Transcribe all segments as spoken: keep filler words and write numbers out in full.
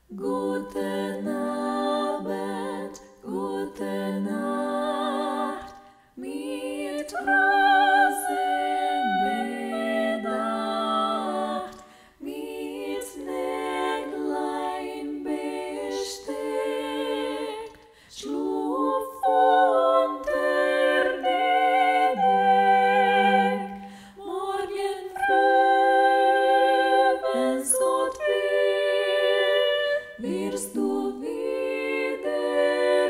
Gute Abend, gute Nacht, mit Rosen bedacht, mit Näglein besteckt, schlupf unter die Deck. Morgen früh, wenn's Gott will, wirst du wieder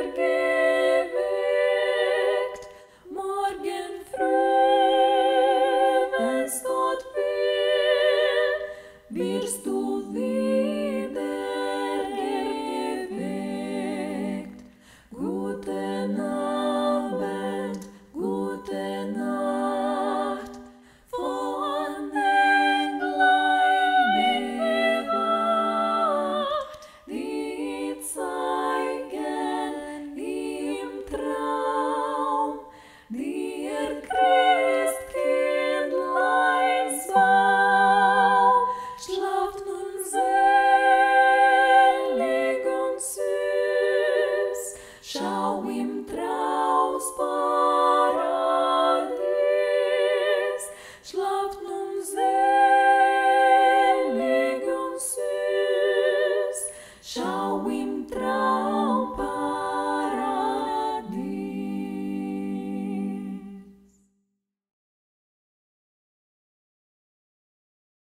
geweckt. Morgen früh, wenn's Gott will, wirst du wieder geweckt. Guten Abend, gute Nacht, von Englein bewacht, die zeigen im Traum dir Christkindleins Baum. Schlaft nun selig und süß, schau im Trausparadies. Schlaft nun selig und süß, schau im Trausparadies.